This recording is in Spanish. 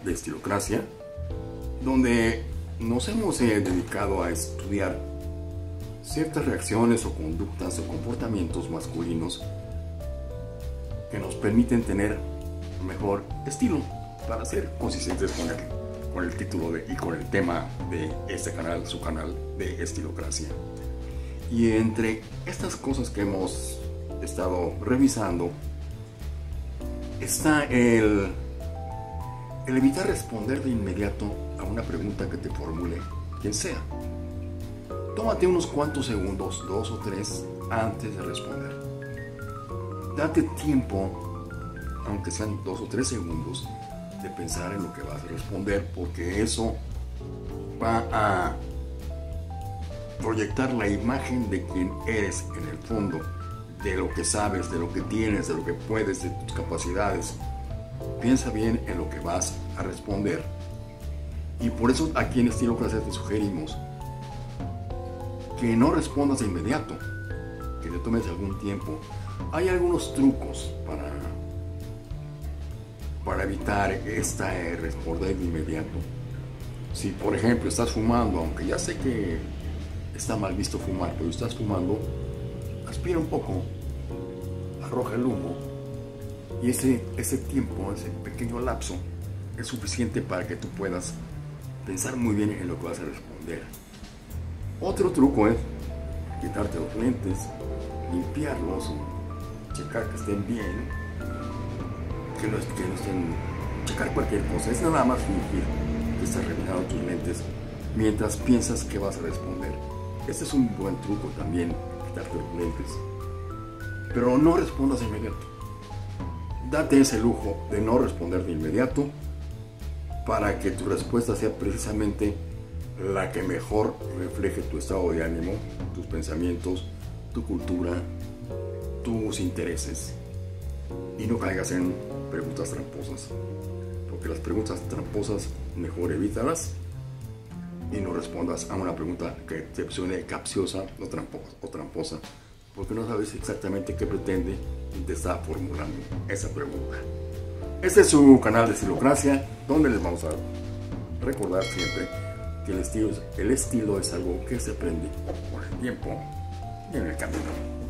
de Estilocracia, donde nos hemos dedicado a estudiar ciertas reacciones o conductas o comportamientos masculinos que nos permiten tener mejor estilo, para ser consistentes con el título y con el tema de este canal, su canal de Estilocracia. Y entre estas cosas que hemos estado revisando está el evitar responder de inmediato a una pregunta que te formule quien sea. Tómate unos cuantos segundos, 2 o 3, antes de responder. Date tiempo, aunque sean 2 o 3 segundos, de pensar en lo que vas a responder, porque eso va a proyectar la imagen de quien eres en el fondo, de lo que sabes, de lo que tienes, de lo que puedes, de tus capacidades. Piensa bien en lo que vas a responder. Y por eso aquí en Estilocracia te sugerimos que no respondas de inmediato, que te tomes algún tiempo. Hay algunos trucos para evitar responder de inmediato. Si por ejemplo estás fumando, aunque ya sé que está mal visto fumar, pero estás fumando, aspira un poco, arroja el humo, y ese tiempo, ese pequeño lapso, es suficiente para que tú puedas pensar muy bien en lo que vas a responder. Otro truco es quitarte los lentes, limpiarlos, checar que estén bien, que no estén, checar cualquier cosa. Es nada más fingir que estás revisando tus lentes mientras piensas que vas a responder. Este es un buen truco también, quitarte los lentes. Pero no respondas de inmediato. Date ese lujo de no responder de inmediato para que tu respuesta sea precisamente la que mejor refleje tu estado de ánimo, tus pensamientos, tu cultura, tus intereses, y no caigas en preguntas tramposas, porque las preguntas tramposas mejor evítalas y no respondas a una pregunta que te suene capciosa o tramposa, porque no sabes exactamente qué pretende y te está formulando esa pregunta. Este es su canal de Estilocracia, donde les vamos a recordar siempre que el estilo es algo que se aprende con el tiempo y en el camino.